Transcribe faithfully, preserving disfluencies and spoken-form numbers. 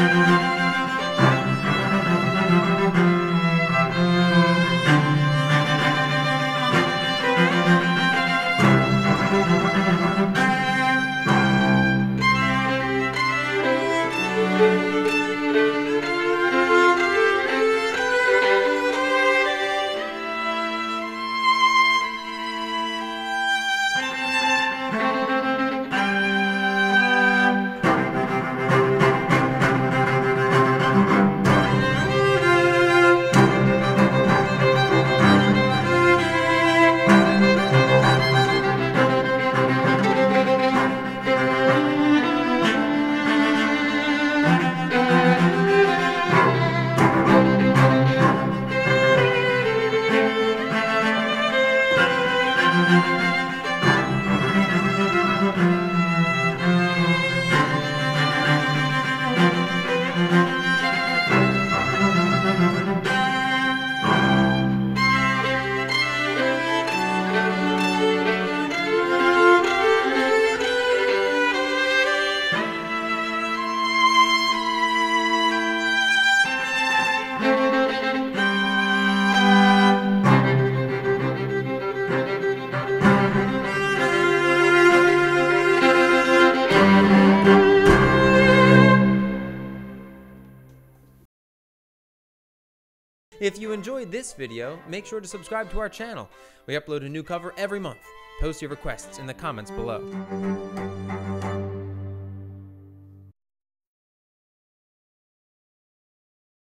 If you enjoyed this video, make sure to subscribe to our channel. We upload a new cover every month. Post your requests in the comments below.